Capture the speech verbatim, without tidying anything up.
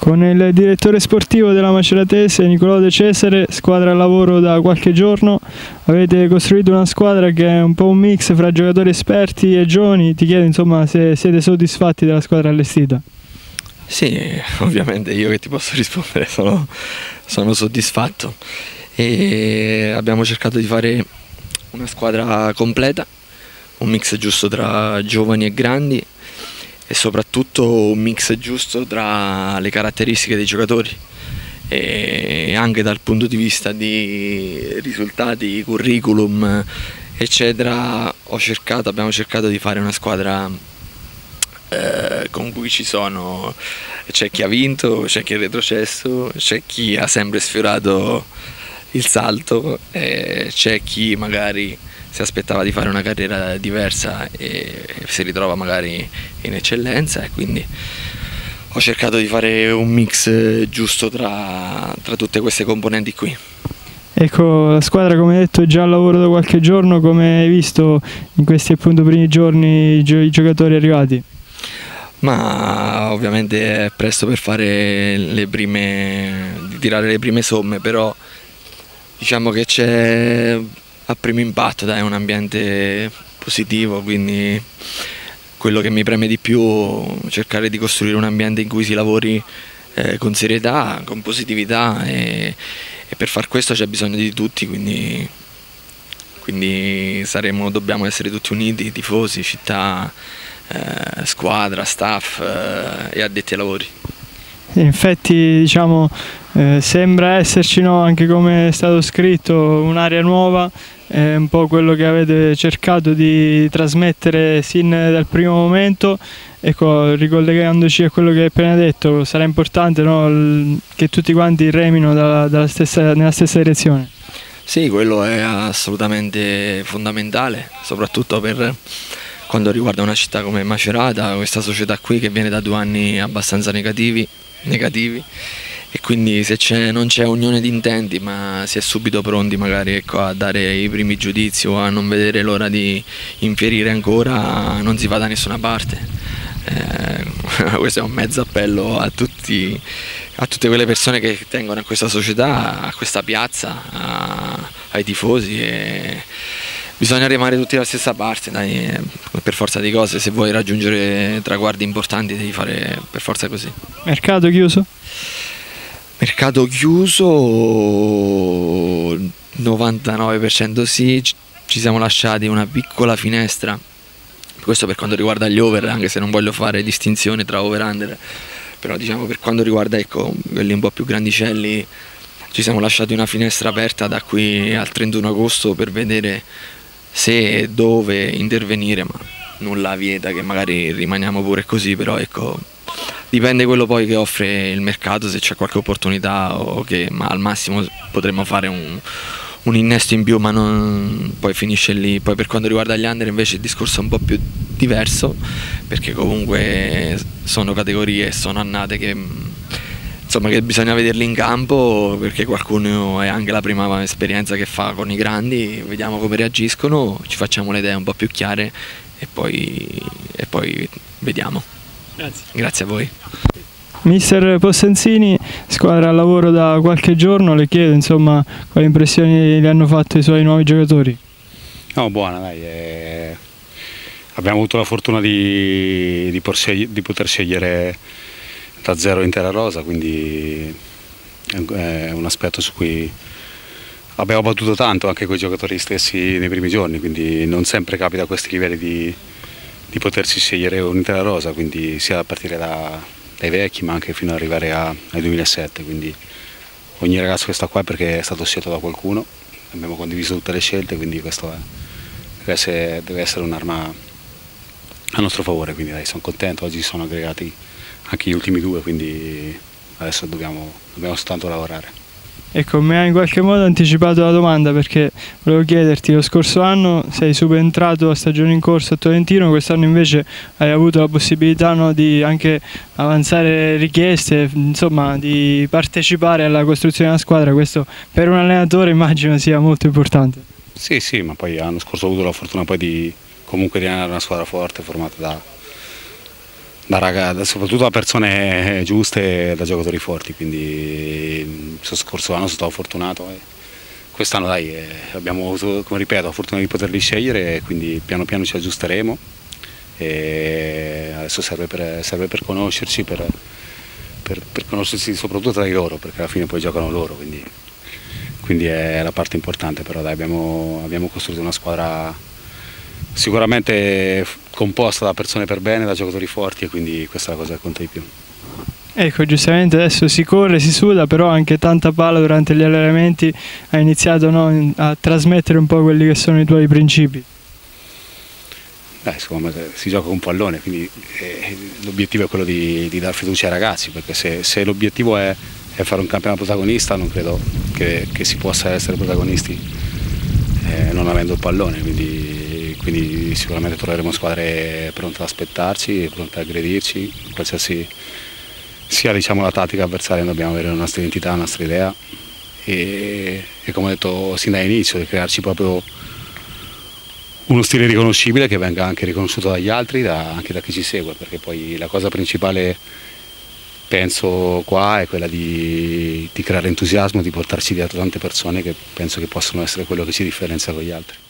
Con il direttore sportivo della Maceratese, Nicolò De Cesare, squadra al lavoro da qualche giorno, avete costruito una squadra che è un po' un mix fra giocatori esperti e giovani. Ti chiedo insomma se siete soddisfatti della squadra allestita. Sì, ovviamente io che ti posso rispondere, sono, sono soddisfatto e abbiamo cercato di fare una squadra completa, un mix giusto tra giovani e grandi e soprattutto un mix giusto tra le caratteristiche dei giocatori e anche dal punto di vista di risultati, curriculum eccetera. Ho cercato, abbiamo cercato di fare una squadra eh, con cui ci sono, c'è chi ha vinto, c'è chi è retrocesso, c'è chi ha sempre sfiorato il salto, e c'è chi magari si aspettava di fare una carriera diversa e si ritrova magari in eccellenza, e quindi ho cercato di fare un mix giusto tra, tra tutte queste componenti qui. Ecco, la squadra, come hai detto, è già al lavoro da qualche giorno. Come hai visto in questi appunto primi giorni i, gio i giocatori arrivati? Ma ovviamente è presto per fare le prime, di tirare le prime somme, però diciamo che c'è a primo impatto dai, un ambiente positivo, quindi quello che mi preme di più è cercare di costruire un ambiente in cui si lavori eh, con serietà, con positività, e, e per far questo c'è bisogno di tutti, quindi, quindi saremo, dobbiamo essere tutti uniti, tifosi, città, eh, squadra, staff eh, e addetti ai lavori. Infatti, diciamo, eh, sembra esserci, no, anche come è stato scritto, un'area nuova, è un po' quello che avete cercato di trasmettere sin dal primo momento. Ecco, ricollegandoci a quello che hai appena detto, sarà importante, no, che tutti quanti remino dalla, dalla stessa, nella stessa direzione. Sì, quello è assolutamente fondamentale, soprattutto per quando riguarda una città come Macerata, questa società qui che viene da due anni abbastanza negativi, negativi e quindi se non c'è unione di intenti, ma si è subito pronti magari, ecco, a dare i primi giudizi o a non vedere l'ora di infierire ancora, non si va da nessuna parte. Eh, questo è un mezzo appello a, tutti, a tutte quelle persone che tengono a questa società, a questa piazza, a, ai tifosi, e bisogna remare tutti dalla stessa parte, dai, per forza di cose. Se vuoi raggiungere traguardi importanti devi fare per forza così. Mercato chiuso? Mercato chiuso novantanove per cento sì, ci siamo lasciati una piccola finestra, questo per quanto riguarda gli over, anche se non voglio fare distinzione tra over e under, però diciamo per quanto riguarda, ecco, quelli un po' più grandicelli, ci siamo lasciati una finestra aperta da qui al trentuno agosto per vedere se e dove intervenire, ma nulla vieta che magari rimaniamo pure così, però ecco, dipende quello poi che offre il mercato, se c'è qualche opportunità, o che ma al massimo potremmo fare un, un innesto in più, ma non, poi finisce lì. Poi per quanto riguarda gli under invece il discorso è un po' più diverso, perché comunque sono categorie, sono annate che, insomma, che bisogna vederli in campo, perché qualcuno è anche la prima esperienza che fa con i grandi, vediamo come reagiscono, ci facciamo le idee un po' più chiare e poi, e poi vediamo. Grazie. Grazie a voi. Mister Possenzini, squadra al lavoro da qualche giorno, le chiedo insomma quali impressioni le hanno fatto i suoi nuovi giocatori. No, buona, dai. Eh, abbiamo avuto la fortuna di, di, poter, di poter scegliere da zero intera rosa, quindi è un aspetto su cui abbiamo battuto tanto anche con i giocatori stessi nei primi giorni, quindi non sempre capita a questi livelli di, di potersi scegliere un'intera rosa, quindi sia a partire da, dai vecchi ma anche fino ad arrivare a, al duemilasette, quindi ogni ragazzo che sta qua è perché è stato scelto da qualcuno, abbiamo condiviso tutte le scelte, quindi questo è, deve essere, deve essere un'arma a nostro favore, quindi dai, sono contento, oggi sono aggregati anche gli ultimi due, quindi adesso dobbiamo, dobbiamo soltanto lavorare. Ecco, mi hai in qualche modo anticipato la domanda, perché volevo chiederti, lo scorso anno sei subentrato a stagione in corso a Tolentino, quest'anno invece hai avuto la possibilità, no, di anche avanzare richieste, insomma di partecipare alla costruzione della squadra. Questo per un allenatore immagino sia molto importante. Sì, sì, ma poi l'anno scorso ho avuto la fortuna poi di comunque rianare una squadra forte formata da da raga, soprattutto da persone giuste e da giocatori forti, quindi lo scorso anno sono stato fortunato e quest'anno dai, eh, abbiamo avuto, come ripeto, la fortuna di poterli scegliere e quindi piano piano ci aggiusteremo e adesso serve per, serve per conoscerci, per, per, per conoscersi soprattutto tra di loro, perché alla fine poi giocano loro, quindi, quindi è la parte importante, però dai, abbiamo, abbiamo costruito una squadra sicuramente composta da persone per bene, da giocatori forti e quindi questa è la cosa che conta di più. Ecco, giustamente adesso si corre, si suda, però anche tanta palla durante gli allenamenti, ha iniziato, no, a trasmettere un po' quelli che sono i tuoi principi. Beh, secondo me si gioca con un pallone, quindi eh, l'obiettivo è quello di, di dar fiducia ai ragazzi, perché se, se l'obiettivo è, è fare un campionato protagonista non credo che, che si possa essere protagonisti eh, non avendo il pallone, quindi, quindi sicuramente troveremo squadre pronte ad aspettarci, pronte ad aggredirci, qualsiasi sia diciamo, la tattica avversaria, dobbiamo avere una nostra identità, una nostra idea e, e come ho detto sin dall'inizio, di crearci proprio uno stile riconoscibile che venga anche riconosciuto dagli altri, da, anche da chi ci segue, perché poi la cosa principale penso qua è quella di, di creare entusiasmo, di portarci dietro tante persone che penso che possono essere quello che ci differenzia con gli altri.